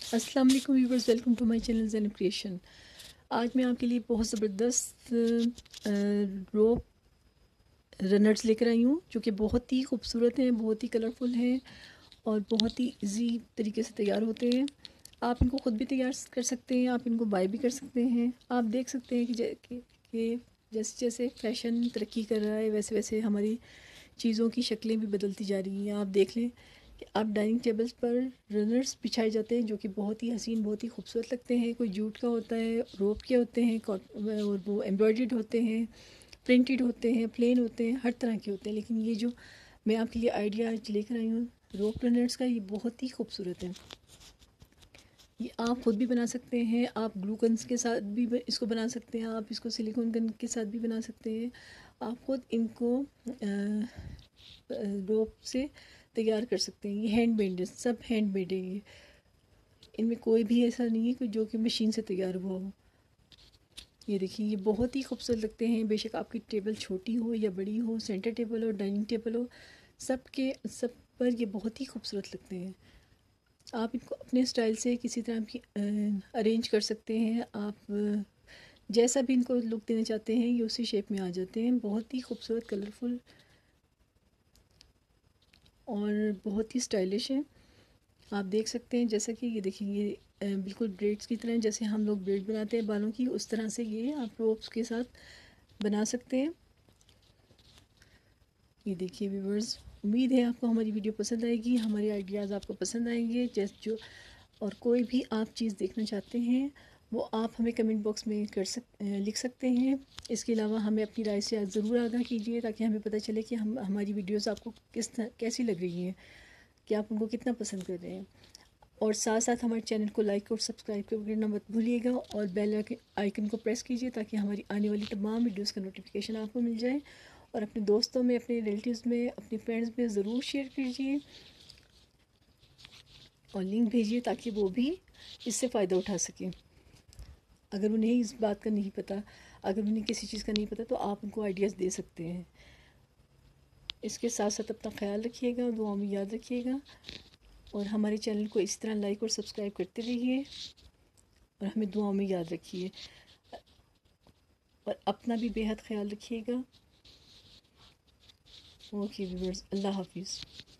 السلام علیکم viewers, welcome to my channel Zainab creation. آج میں آپ کے لیے بہت زبردست روپ رنرز لے کر آئی ہوں جو کہ بہت ہی خوبصورت ہیں، بہت ہی کلرفل ہیں اور بہت ہی ایزی طریقے سے تیار ہوتے ہیں۔ آپ ان کو خود بھی تیار کر سکتے ہیں، آپ ان کو بائی بھی کر سکتے ہیں۔ آپ دیکھ سکتے ہیں کہ جیسے جیسے فیشن ترقی کر رہا ہے ویسے ویسے ہماری چیزوں کی شکلیں بھی بدلتی جا رہی ہیں۔ آپ دیکھ لیں کہ اب ڈائننگ ٹیبلز پر رنرز بچھائے جاتے ہیں جو کہ بہت ہی حسین، بہت ہی خوبصورت لگتے ہیں۔ کوئی جوٹ کا ہوتا ہے، روپ کے ہوتے ہیں، اور وہ ایمبرائڈرڈ ہوتے ہیں، پرنٹڈ ہوتے ہیں، پلین ہوتے ہیں، ہر طرح کے ہوتے ہیں۔ لیکن یہ جو میں آپ کے لیے آئیڈیا آج لے کر آئی ہوں روپ رنرز کا، یہ بہت ہی خوبصورت ہے۔ یہ آپ خود بھی بنا سکتے ہیں، آپ گلو گنس کے ساتھ بھی اس کو بنا سکتے ہیں، آپ اس کو سلیکون گن کے ساتھ بھی بنا سکتے ہیں۔ آپ خود ان کو روپ سے تیار کر سکتے ہیں۔ یہ ہینڈ میڈ ہے، سب ہینڈ میڈ ہے۔ یہ ان میں کوئی بھی ایسا نہیں ہے کہ جو کہ مشین سے تیار ہوا ہو۔ یہ دیکھیں، یہ بہت ہی خوبصورت لگتے ہیں، بے شک آپ کی ٹیبل چھوٹی ہو یا بڑی ہو، سینٹر ٹیبل ہو، ڈائننگ ٹیبل ہو، سب پر یہ بہت ہی خوبصورت لگتے ہیں۔ آپ ان کو اپنے اسٹائل سے کسی طرح بھی ارینج کر سکتے ہیں۔ آپ جیسا بھی ان کو لک دینا چاہتے ہیں یہ اسی شیپ میں آ جاتے ہیں۔ بہت ہی خوبصورت، کلرفل اور بہت ہی اسٹائلش ہیں۔ آپ دیکھ سکتے ہیں جیسا کہ یہ دیکھیں، یہ بالکل بریڈز کی طرح، جیسے ہم لوگ بریڈ بناتے ہیں بالوں کی، اس طرح سے یہ آپ روپس کے ساتھ بنا سکتے ہیں۔ یہ دیکھیے ویورز، امید ہے آپ کو ہماری ویڈیو پسند آئے گی، ہمارے آئیڈیاز آپ کو پسند آئیں گے۔ اور کوئی بھی آپ چیز دیکھنا چاہتے ہیں وہ آپ ہمیں کمنٹ باکس میں لکھ سکتے ہیں۔ اس کے علاوہ ہمیں اپنی رائے سے ضرور آگاہ کیجیے تاکہ ہمیں پتہ چلے کہ ہماری ویڈیوز آپ کو کیسی لگ رہی ہیں، کہ آپ ان کو کتنا پسند کر رہے ہیں۔ اور ساتھ ساتھ ہمارے چینل کو لائک اور سبسکرائب کرنا مت بھولیے گا، اور بیل آئیکن کو پریس کیجیے تاکہ ہماری آنے والی تمام ویڈیوز کا نوٹیفیکیشن آپ کو مل جائے۔ اور اپنے دوستوں میں، اپنے ریلیٹیوز میں، اپنے فرینڈز میں ضرور شیئر کیجیے اور لنک بھیجیے تاکہ وہ بھی اس سے فائدہ اٹھا سکیں۔ اگر انہیں اس بات کا نہیں پتہ، اگر انہیں کسی چیز کا نہیں پتہ تو آپ ان کو آئیڈیاز دے سکتے ہیں۔ اس کے ساتھ ساتھ اپنا خیال رکھیے گا، دعاؤں میں یاد رکھیے گا، اور ہمارے چینل کو اس طرح لائک اور سبسکرائب کرتے رہیے اور ہمیں دعاؤں میں یاد رکھیے، اور اپنا بھی بے حد خیال رکھیے گا۔ اوکے ویورز، اللہ حافظ۔